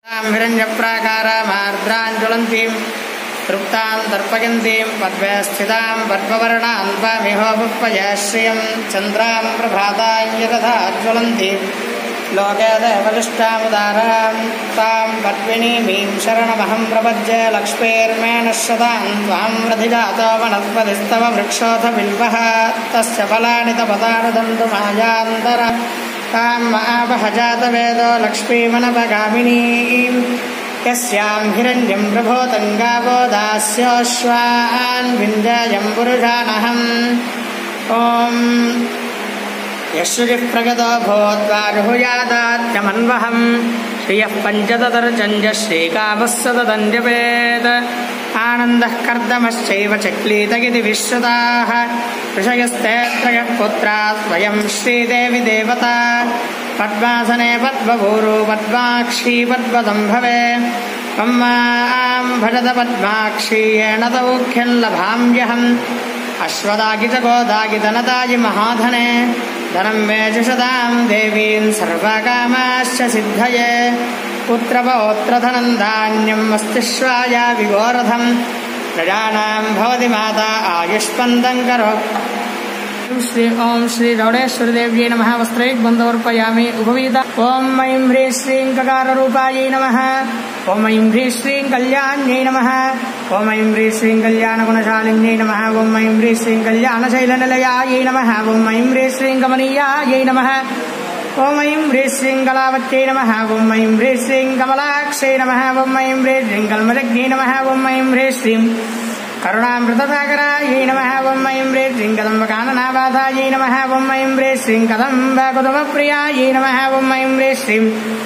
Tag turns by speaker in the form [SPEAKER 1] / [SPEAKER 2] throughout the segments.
[SPEAKER 1] हिरण्यप्राकारामार्द्रां ज्वलन्तीं तृप्तां तर्पयन्तीं पद्मे स्थितां पद्मवर्णां त्वामिहोपयः श्रियं चन्द्रां प्रभातां यथा ज्वलन्तीं लोके देवलिष्टामुदारां तां पद्मिनीमीं शरणमहं प्रपद्ये लक्ष्मीर्मेणश्रतां त्वां रधिजातो वनस्पतिस्तव वृक्षोऽथ बिल्वः तस्य फलानि तपतानुदन्तु मायान्तर तां महावहजातवेदो लक्ष्मीमनपगामिनीं यस्यां हिरण्यं प्रभोतं गावो दास्योऽश्वान् विन्द्यायं पुरुषानहम् ॐ यश्रुतिः प्रगतो भूत्वा रुहुयादात्यमन्वहम् श्रियः पञ्चततर्चञ्जः श्रीकामः सततञ्जपेत् आनन्दः कर्दमश्चैव चक्लीतगिति विश्रुताः ऋषयस्ते त्रयः पुत्राः स्वयं श्रीदेवी देवता पद्मासने पद्मभूरो पद्माक्षी पद्मसम्भवे त्वं भजत पद्माक्षी येन तौख्यं लभाम्यहम् अश्वदागितगोदागितनदायि महाधने धनं मे जुषतां देवीं सर्वकामाश्च सिद्धये पुत्रपौत्रधनं धान्यं मस्तिष्वाया विगोरधं प्रजानां भवति माता आयुष्मन्दं करो। ओं श्री रौडेश्वरदेव्यै नमः। वस्त्रैर्बन्धोर्पयामि उपवीता। ओं ऐं ह्रीं श्रीं ककाररूपायै नमः। ओं ऐं ह्रीं श्रीं कल्याण्यै नमः। ओं ऐं ह्रीं श्रीं कल्याणगुणशालिन्यै नमः। ओं ऐं ह्रीं श्रीं कल्याणशैलनिलयायै नमः। ओं ऐं ह्रीं श्रीं कमनीयायै नमः। ओं ऐं ह्रीं श्रीं कलावत्यै नमः। ओं ऐं ह्रीं श्रीं कमलाक्षै नमः। ओं ऐं ह्रीं श्रीं कल्मजज्ञै नमः। ओं ऐं ह्रीं श्रीं करुणामृतसागरायै नमः। ओं ऐं ह्रीं श्रीं कदम्बकाननाबाधायै नमः। ओं ऐं ह्रीं श्रीं कदम्बकुतुमप्रियायै नमः। ओं ऐं ह्रीं श्रीं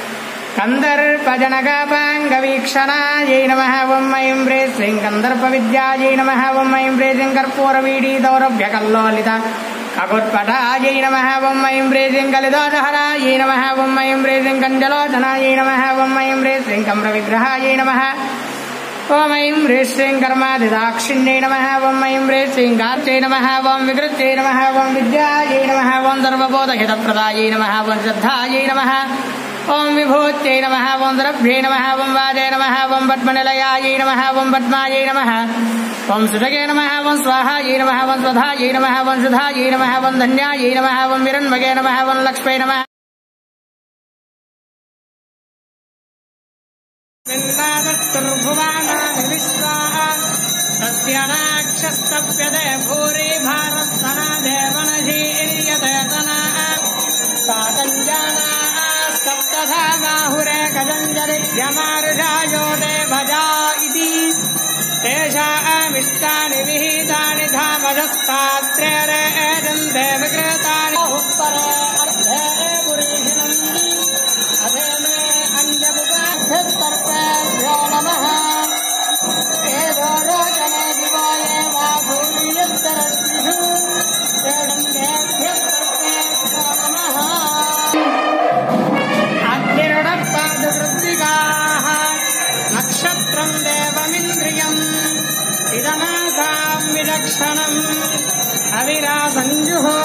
[SPEAKER 1] कन्दर्पजनकापाङ्गवीक्षणायै नमः। ओं ऐं ह्रीं श्रीं कन्दर्पविद्यायै नमः। ओं ऐं ह्रीं श्रीं कर्पूरवीडीदौरभ्यकल्लोलिता ककुत्पटायै नमः। ओं ऐं ह्रीं श्रीं कलिदोषहरायै नमः। ओं ऐं ह्रीं श्रीं कञ्जलोचनायै नमः। ओं ऐं ह्रीं श्रीं कम्रविग्रहायै नमः। ओं ऐं ह्रीं श्रीं कर्मादिदाक्षिण्यै नमः। ओं ऐं ह्रीं श्रीं गात्यै नमः। ओं विकृत्यै नमः। ओं विद्यायै नमः। ओं सर्वबोधहितप्रदायै नमः। ओं श्रद्धायै नमः। ओं विभूत्यै नमः। ओं द्रव्ये नमः। ओं वाजे नमः। ओं पद्मनिलयायै नमः। ओं पद्मायै नमः। ओं सुजगे नमः। ओं स्वाहायै नमः। ओं स्वधायै नमः। ओं सुधायै नमः। ओं धन्यायै नमः। ओं विरन्मगे नमः। ओं लक्ष्मै नमः। विन्नादस्तुर्भुवानानि विश्वाः तस्यनाक्षस्तप्यते भूरि भारत्सना देवनशीर्यते तनाः साकञ्जानाः सप्तधा बाहुरेकजञ्जरिभ्यमारुषायो ते भजा इति तेषामिष्टानि विहितानि धामजस्तास्त्रेरे एजन्ते विकृतानि उत्तरे अर्धे पुरीषिणम् अधे मे अन्यमुपाभ्यस्तर्पेभ्यो नमः। एवो रोचने दिवो ये वा भूमियुत्तरस्तिषु एषन्तेभ्यस्तर्पेभ्यो नमः। अग्निरुडपादवृत्तिकाः नक्षत्रं देवमिन्द्रियम् इदमासां विलक्षणम् अविरासञ्जुहो